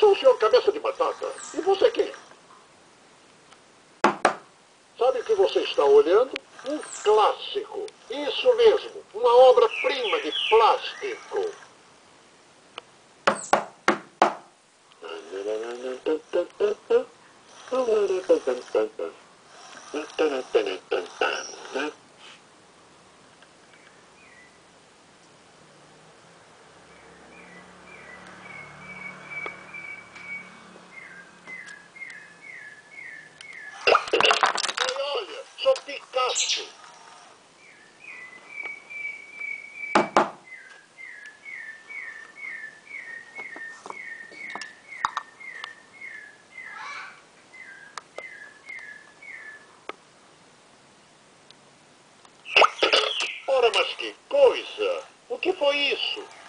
sou o senhor Cabeça de Batata. E você quem? Sabe o que você está olhando? Um clássico. Isso mesmo, uma obra-prima de plástico. Olha, sou Picasso. Ora, mas que coisa! O que foi isso?